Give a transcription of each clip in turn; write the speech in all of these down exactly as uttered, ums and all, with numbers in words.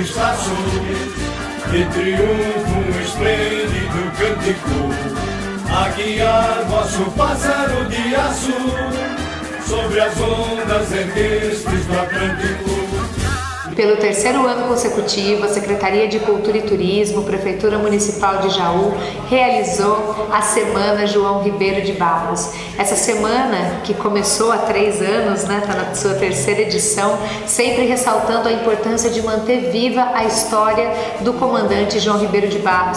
estaço, de triunfo um esplêndido cântico, a guiar vosso pássaro de aço, sobre as ondas erguestes do Atlântico. Pelo terceiro ano consecutivo, a Secretaria de Cultura e Turismo, Prefeitura Municipal de Jaú, realizou a Semana João Ribeiro de Barros. Essa semana, que começou há três anos, né, está na sua terceira edição, sempre ressaltando a importância de manter viva a história do comandante João Ribeiro de Barros.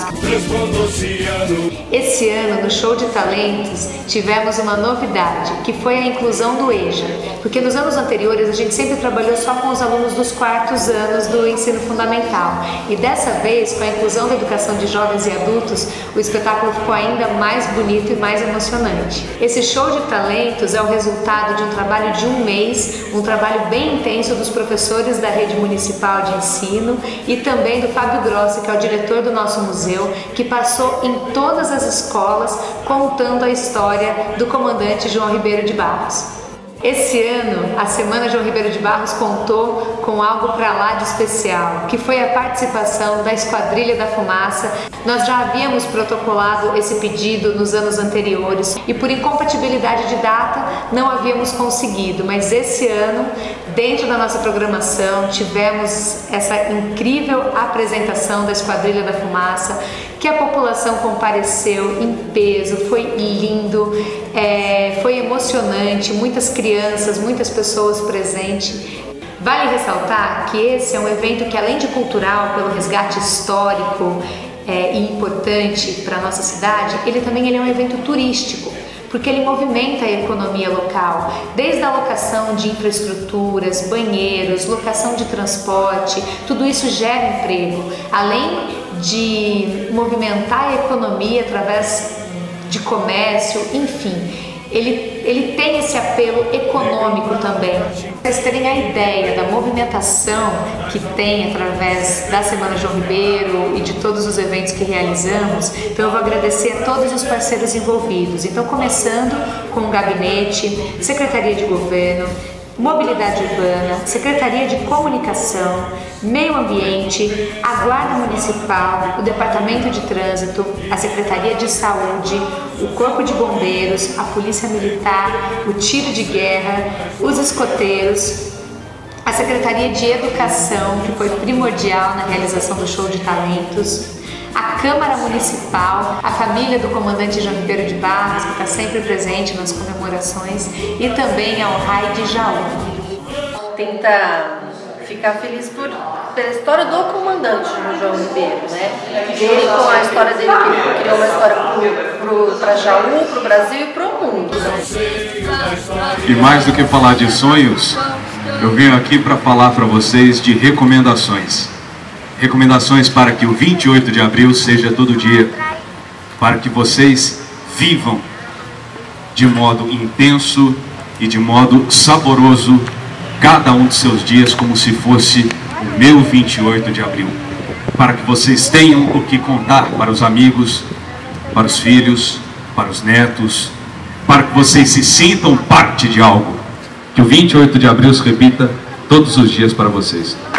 Esse ano, no Show de Talentos, tivemos uma novidade, que foi a inclusão do EJA, porque nos anos anteriores a gente sempre trabalhou só com os alunos dos quartos anos do ensino fundamental, e dessa vez, com a inclusão da educação de jovens e adultos, o espetáculo ficou ainda mais bonito e mais emocionante. Esse Show de Talentos é o resultado de um trabalho de um mês, um trabalho bem intenso dos professores da rede municipal de ensino e também do Fábio Grossi, que é o diretor do nosso museu, que passou em todas as escolas contando a história do comandante João Ribeiro de Barros. Esse ano, a Semana João Ribeiro de Barros contou com algo para lá de especial, que foi a participação da Esquadrilha da Fumaça. Nós já havíamos protocolado esse pedido nos anos anteriores e por incompatibilidade de data não havíamos conseguido, mas esse ano, dentro da nossa programação, tivemos essa incrível apresentação da Esquadrilha da Fumaça, que a população compareceu em peso, foi lindo, é, foi emocionante, muitas crianças, muitas pessoas presentes. Vale ressaltar que esse é um evento que, além de cultural, pelo resgate histórico é, e importante para a nossa cidade, ele também ele é um evento turístico, porque ele movimenta a economia local, desde a locação de infraestruturas, banheiros, locação de transporte, tudo isso gera emprego, além de movimentar a economia através de comércio, enfim, ele, ele tem esse apelo econômico também. Para vocês terem a ideia da movimentação que tem através da Semana João Ribeiro e de todos os eventos que realizamos, então eu vou agradecer a todos os parceiros envolvidos. Então, começando com o Gabinete, Secretaria de Governo, Mobilidade Urbana, Secretaria de Comunicação, Meio Ambiente, a Guarda Municipal, o Departamento de Trânsito, a Secretaria de Saúde, o Corpo de Bombeiros, a Polícia Militar, o Tiro de Guerra, os escoteiros, a Secretaria de Educação, que foi primordial na realização do Show de Talentos, a Câmara Municipal, a família do comandante João Ribeiro de Barros, que está sempre presente nas comemorações, e também a O R A I de Jaú. Tenta ficar feliz por, pela história do comandante João Ribeiro, né? Dele com a história dele, que ele criou uma história para Jaú, para o Brasil e para o mundo. E mais do que falar de sonhos, eu venho aqui para falar para vocês de recomendações. Recomendações para que o vinte e oito de abril seja todo dia, para que vocês vivam de modo intenso e de modo saboroso cada um de seus dias como se fosse o meu vinte e oito de abril, para que vocês tenham o que contar para os amigos, para os filhos, para os netos, para que vocês se sintam parte de algo, que o vinte e oito de abril se repita todos os dias para vocês.